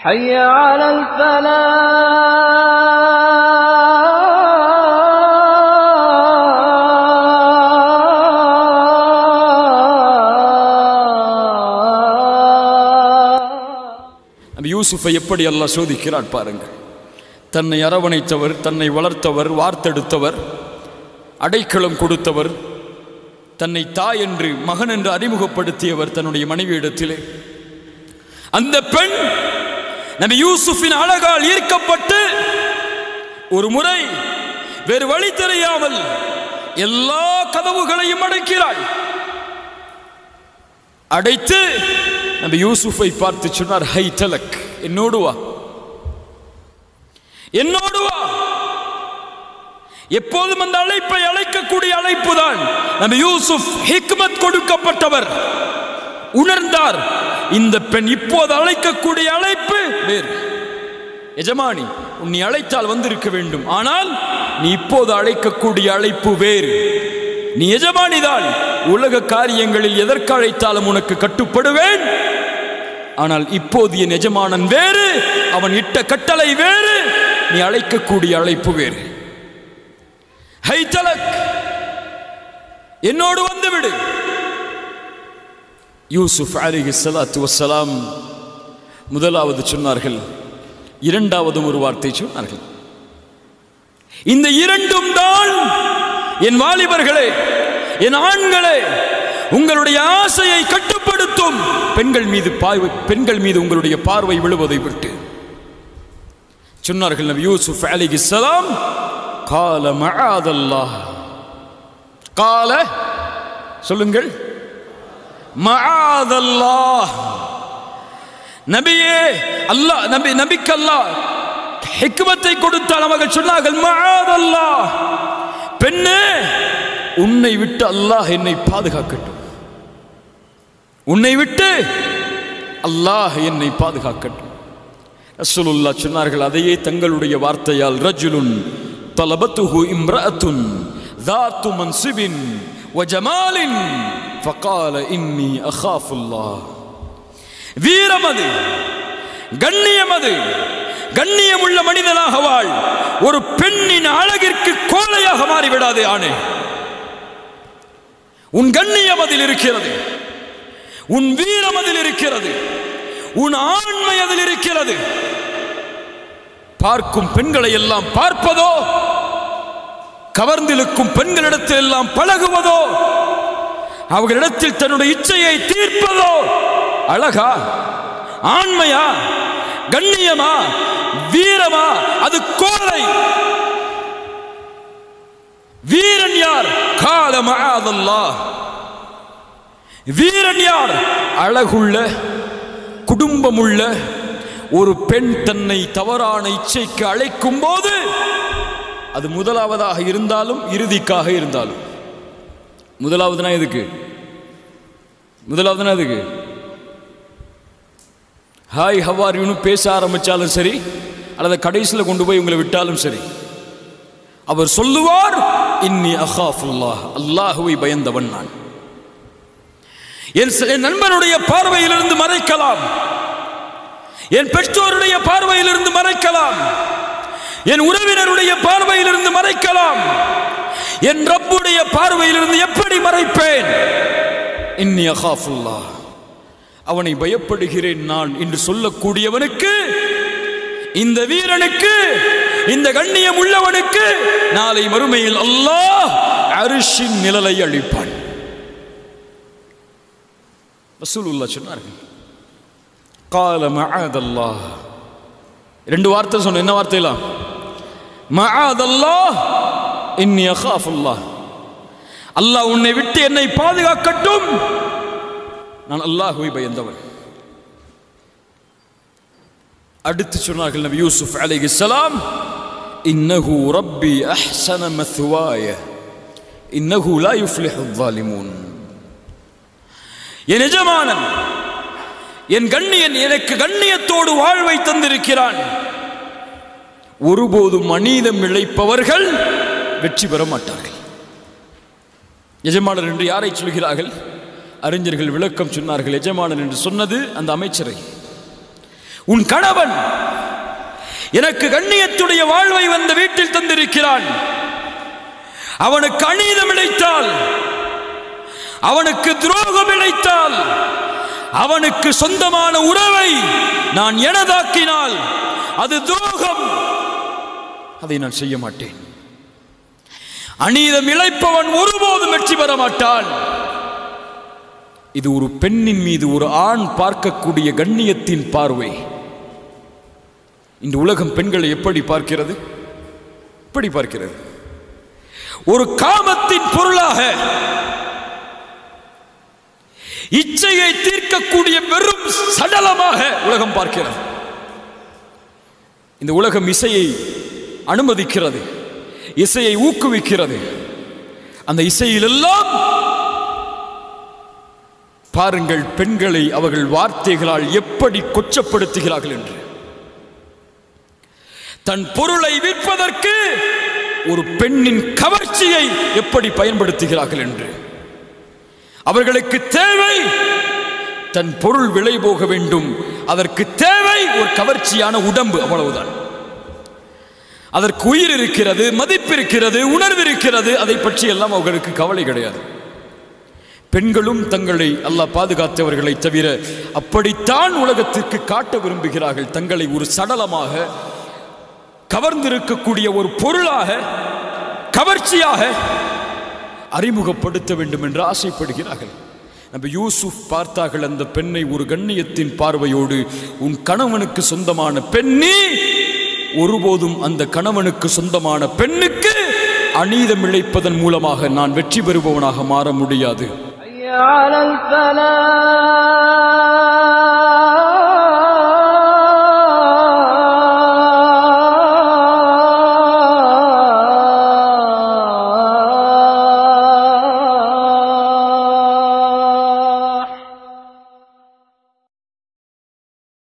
حي على الفلاح. யூசுஃபை எப்படி அல்லாஹ் சோதிக்கிறார் பாருங்கள். தன்னை அரவணைத்தவர், தன்னை வளர்த்தவர், வார்த்தெடுத்தவர், அடைக்கலம் கொடுத்தவர், தன்னை தாய் என்று மகன் என்று அறிமுகப்படுத்தியவர் தன்னுடைய மனைவியிடத்திலே. அந்த பெண் நபி யூசுஃபின் அழகால் ஈர்க்கப்பட்டு ஒரு முறை வேறு வழி தெரியாமல் எல்லா கதவுகளையும் அடைக்கிறாள். அடைத்து நபி யூசுஃபை பார்த்து சொன்னார், ஹை தலக், என்னோடு வா, என்னோடு வா. எப்போதும் அந்த அழைப்பை அழைக்கக்கூடிய அழைப்பு தான். நபி யூசுப் ஹிக்மத் கொடுக்கப்பட்டவர், உணர்ந்தார் இந்த பெண் இப்போது அழைக்கக்கூடிய அழைப்பு வேறு. எஜமானி, நீ அழைத்தால் வந்திருக்க வேண்டும், ஆனால் நீ இப்போது அழைக்கக்கூடிய அழைப்பு வேறு. நீ எஜமானிதான், உலக காரியங்களில் எதற்கு அழைத்தாலும் உனக்கு கட்டுப்படுவேன். ஆனால் இப்போது என் எஜமானன் வேறு, அவன் இட்ட கட்டளை வேறு, நீ அழைக்கக்கூடிய அழைப்பு வேறு. ஹை தலக், என்னோடு வந்துவிடு. யூசுப் அலைஹிஸ்ஸலாத்து வஸ்ஸலாம் முதலாவது சொன்னார்கள், இரண்டாவது ஒரு வார்த்தை சொன்னார்கள். இந்த இரண்டும் தான் என் வாலிபர்களே, என் ஆண்களே, உங்களுடைய ஆசையை கட்டுப்படுத்தும். பெண்கள் மீது உங்களுடைய பார்வை விழுவதை விட்டு சொன்னார்கள் நபி யூசுப் அலைஹிஸ்ஸலாம், கால மஆதல்லாஹ். கால சொல்லுங்கள், மஆதல்லாஹ். நபியே, அல்லாஹ் நபிக்கு அல்லாஹ் ஹிக்மத்தை கொடுத்தால் அவர்கள் சொன்னார்கள், மஆதல்லாஹ், பெண்ணே, உன்னை விட்டு அல்லாஹ் என்னை பாதுகாக்கட்டும், உன்னை விட்டு அல்லாஹ் என்னை பாதுகாக்கட்டும். ரசூலுல்லாஹ் சொன்னார்கள், அதையே தங்களுடைய வார்த்தையால், ரஜுலுன் தலபத்துஹு இம்ரஅத்துன் ذات منصب وجمال فقال إني أخاف الله. வீரமது, கண்ணியமது, கண்ணியமுள்ள மனிதனாக வாழ். ஒரு பெண்ணின் அழகிற்கு கோலையாக மாறிவிடாதே ஆணே. உன் கண்ணியம் அதில் இருக்கிறது, உன் வீரம் அதில் இருக்கிறது, உன் ஆண்மை அதில் இருக்கிறது. பார்க்கும் பெண்களை எல்லாம் பார்ப்பதோ, கவர்ந்திருக்கும் பெண்களிடத்தில் எல்லாம் பழகுவதோ, அவர்களிடத்தில் தன்னுடைய இச்சையை தீர்ப்பதோ அழகா, ஆண்மையா, கண்ணியமா, வீரமா? அது கோலை. வீரன் யார்? கால மஆதல்லாஹ். வீரன் யார்? அழகுள்ள, குடும்பமுள்ள ஒரு பெண் தன்னை தவறான இச்சைக்கு அழைக்கும் போது, அது முதலாவதாக இருந்தாலும் இறுதிக்காக இருந்தாலும். முதலாவதுனா எதுக்கு? முதலாவதுனா எதுக்கு? ஹாய் ஹவ் ஆர் யூன்னு பேச ஆரம்பிச்சாலும் சரி, அல்லது கடைசியில் கொண்டு போய் உங்களை விட்டாலும் சரி, அவர் சொல்லுவார், இன்னி அகாஃபுல்லாஹ், அல்லாஹுவை பயந்தவன் நான். என் நண்பனுடைய பார்வையிலிருந்து மறைக்கலாம், என் பெற்றோருடைய பார்வையிலிருந்து மறைக்கலாம், என் உறவினருடைய பார்வையிலிருந்து மறைக்கலாம், என் ரப்புடைய பார்வையிலிருந்து எப்படி மறைப்பேன்? இன்னி அகாஃபுல்லாஹ், அவனை பயப்படுகிறேன் நான் என்று சொல்லக்கூடியவனுக்கு, இந்த வீரனுக்கு, இந்த கண்ணியம் உள்ளவனுக்கு நாளை மறுமையில் அல்லாஹ் அர்ஷின் நிழலை அளிப்பான். ரசூலுல்லாஹ் சொன்னார்கள், கால மஆதல்லாஹ். ரெண்டு வார்த்தை சொன்ன, என்ன வார்த்தைலாம்? மஆதல்லாஹ், இன்னி அகாஃபுல்லாஹ். அல்லாஹ் உன்னை விட்டு என்னை பாதுகாக்கட்டும், நான் அல்லாஹ்வை பயந்தவன். அடுத்து சொன்னார்கள் நபி யூசுப் அலைஹிஸ்ஸலாம், இன்னஹு ரப்பி அஹ்ஸன மத்வாய இன்னஹு லா யுஃப்லிஹு ظالمون. என் எஜமானன், என் கண்ணியன் எனக்கு கண்ணியத்தோடு வாழ்வை தந்திருக்கிறான். ஒருபோதும் அநீதம் இழைப்பவர்கள் வெற்றி பெற மாட்டார்கள். எஜமானர் என்று யாரை சொல்கிறார்கள்? அறிஞர்கள் விளக்கம் சொன்னார்கள். எஜமானர் என்று சொன்னது அந்த அமைச்சரை. உன் கணவன் எனக்கு கண்ணியத்துடைய வாழ்வை வந்த வீட்டில் தந்திருக்கிறான். அவனுக்கு அநீதம் இழைத்தால், அவனுக்கு துரோகம் இழைத்தால், அவனுக்கு சொந்தமான உறவை நான் எனதாக்கினால் அது துரோகம். அதை நான் செய்ய மாட்டேன். அநீதம் இழைப்பவன் ஒருபோதும் வெற்றி பெற மாட்டான். இது ஒரு பெண்ணின் மீது ஒரு ஆண் பார்க்கக்கூடிய கண்ணியத்தின் பார்வை. இந்த உலகம் பெண்களை எப்படி பார்க்கிறது? எப்படி பார்க்கிறது? ஒரு காமத்தின் பொருளாக, இச்சையை தீர்க்கக்கூடிய வெறும் சடலமாக உலகம் பார்க்கிறது. இந்த உலகம் இசையை அனுமதிக்கிறது, இசையை ஊக்குவிக்கிறது. அந்த இசையிலெல்லாம் பாருங்கள் பெண்களை அவர்கள் வார்த்தைகளால் எப்படி கொச்சப்படுத்துகிறார்கள் என்று. தன் பொருளை விற்பதற்கு ஒரு பெண்ணின் கவர்ச்சியை எப்படி பயன்படுத்துகிறார்கள் என்று. அவர்களுக்கு தேவை தன் பொருள் விலை போக வேண்டும், அதற்கு தேவை ஒரு கவர்ச்சியான உடம்பு, அவ்வளவுதான். அதற்கு உயிர் இருக்கிறது, மதிப்பு இருக்கிறது, உணர்வு இருக்கிறது. அதை பற்றி எல்லாம் அவர்களுக்கு கவலை கிடையாது. பெண்களும் தங்களை அல்லாஹ் பாதுகாத்தவர்களை தவிர அப்படித்தான் உலகத்திற்கு காட்ட விரும்புகிறார்கள். தங்களை ஒரு சடலமாக, கவர்ந்திருக்கக்கூடிய ஒரு பொருளாக, கவர்ச்சியாக அறிமுகப்படுத்த வேண்டும் என்று ஆசைப்படுகிறார்கள். நபி யூசுப் பார்த்தார்கள் அந்த பெண்ணை ஒரு கண்ணியத்தின் பார்வையோடு. உன் கணவனுக்கு சொந்தமான பெண்ணே, ஒருபோதும் அந்த கணவனுக்கு சொந்தமான பெண்ணுக்கு அநீதம் இழைப்பதன் மூலமாக நான் வெற்றி பெறுபவனாக மாற முடியாது.